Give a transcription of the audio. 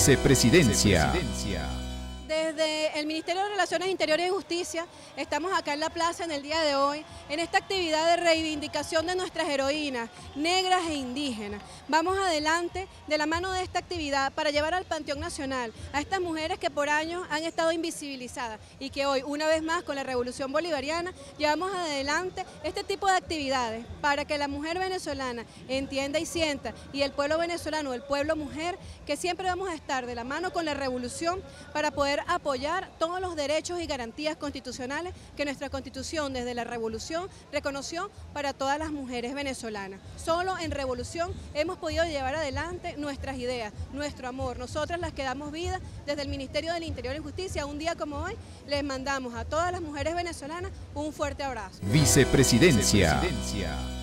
Vicepresidencia. Desde el Ministerio de Relaciones Interiores y Justicia estamos acá en la plaza en el día de hoy en esta actividad de reivindicación de nuestras heroínas negras e indígenas. Vamos adelante de la mano de esta actividad para llevar al Panteón Nacional a estas mujeres que por años han estado invisibilizadas y que hoy, una vez más con la Revolución Bolivariana, llevamos adelante este tipo de actividades para que la mujer venezolana entienda y sienta, y el pueblo venezolano, el pueblo mujer, que siempre vamos a estar de la mano con la revolución para poder apoyar todos los derechos y garantías constitucionales que nuestra Constitución desde la Revolución reconoció para todas las mujeres venezolanas. Solo en revolución hemos podido llevar adelante nuestras ideas, nuestro amor. Nosotras las que damos vida desde el Ministerio del Interior y Justicia, un día como hoy, les mandamos a todas las mujeres venezolanas un fuerte abrazo. Vicepresidencia.